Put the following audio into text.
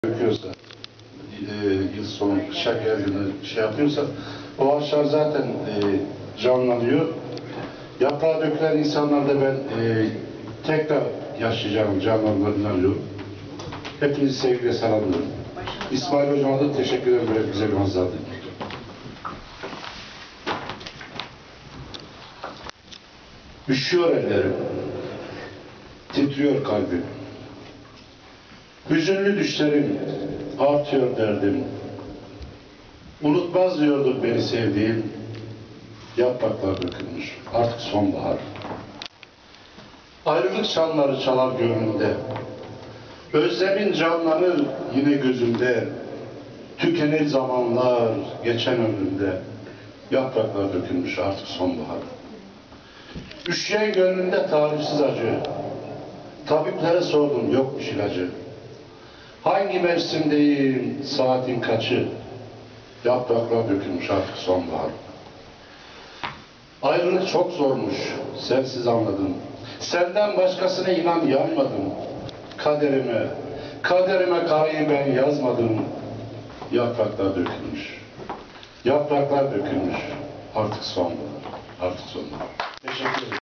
döküyorsa, yıl sonu kışa geldiğinde yapıyorsa, o ağaçlar zaten canlanıyor. Yaprağa dökülen insanlarda ben tekrar yaşayacağım, canlandığına inanıyorum. Hepinizi sevgiyle selamlıyorum. İsmail Hocam'a da teşekkür ederim böyle güzel bir manzarada. Üşüyor ellerim, titriyor kalbim. Hüzünlü düşlerim, artıyor derdim. Unutmaz diyordum beni sevdiğim. Yapraklar dökülmüş, artık sonbahar. Ayrılık çanları çalar gönlümde. Özlemin canlanır yine gözümde. Tükenir zamanlar geçen ömrümde. Yapraklar dökülmüş, artık sonbahar. Üşüyen gönlümde tarifsiz acı. Tabiplere sordum, yokmuş ilacı. Hangi mevsimdeyim, saatin kaçı? Yapraklar dökülmüş, artık sonbahar. Ayrılık çok zormuş, sensiz anladım. Senden başkasına inan yanmadım. Kaderime karayı ben yazmadım. Yapraklar dökülmüş. Yapraklar dökülmüş. Artık sonbahar. Artık sonbahar. Teşekkür ederim.